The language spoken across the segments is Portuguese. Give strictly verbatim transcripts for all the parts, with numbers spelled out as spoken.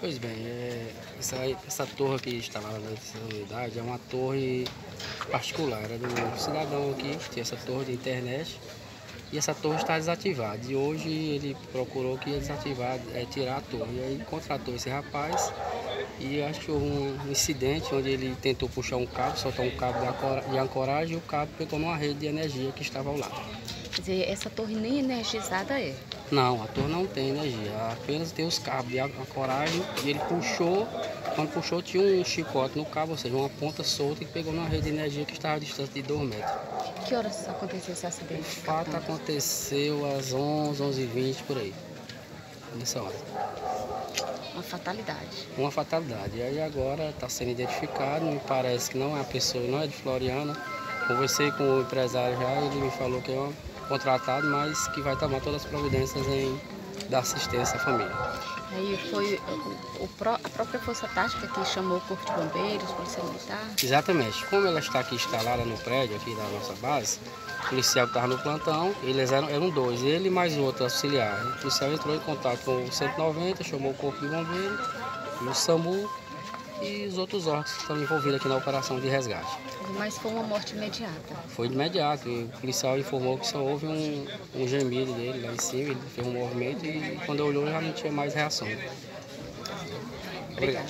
Pois bem, é, essa, essa torre aqui instalada nessa unidade é uma torre particular, era do cidadão aqui que tinha essa torre de internet e essa torre está desativada. E hoje ele procurou que ia desativar, é, tirar a torre. E aí contratou esse rapaz e acho que houve um incidente onde ele tentou puxar um cabo, soltar um cabo de ancoragem e o cabo pegou numa rede de energia que estava ao lado. Quer dizer, essa torre nem energizada é? Não, a torre não tem energia, apenas tem os cabos de ancoragem e ele puxou, quando puxou tinha um chicote no cabo, ou seja, uma ponta solta e pegou numa rede de energia que estava distante de dois metros. Que horas aconteceu esse acidente? O fato aconteceu às onze, onze e vinte por aí, nessa hora. Uma fatalidade. Uma fatalidade, e aí agora está sendo identificado, me parece que não é a pessoa, não é de Floriana. Conversei com o empresário já, ele me falou que é um contratado, mas que vai tomar todas as providências em dar assistência à família. Aí foi o, o, a própria Força Tática que chamou o Corpo de Bombeiros, Polícia Militar? Exatamente. Como ela está aqui instalada no prédio aqui da nossa base, o policial que estava no plantão, eles eram, eram dois, ele e mais outro auxiliar. O policial entrou em contato com o cento e noventa, chamou o Corpo de Bombeiros, o SAMU e os outros órgãos que estão envolvidos aqui na operação de resgate. Mas foi uma morte imediata? Foi de imediato. E o policial informou que só houve um, um gemido dele lá em cima, ele fez um movimento e quando olhou já não tinha mais reação. Obrigado.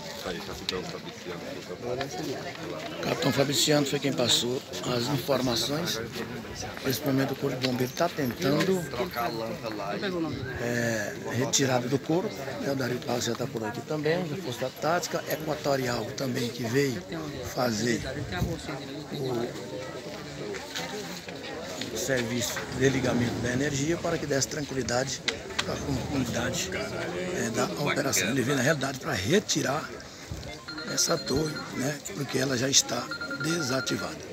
O capitão Fabriciano foi quem passou as informações. Nesse momento o Corpo de Bombeiro está tentando é, retirada do corpo. O Dario Paz já está por aqui também, da Força Tática Equatorial também, que veio fazer o serviço de ligamento da energia para que desse tranquilidade para a comunidade é, da operação. Ele veio na realidade para retirar essa torre, né, porque ela já está desativada.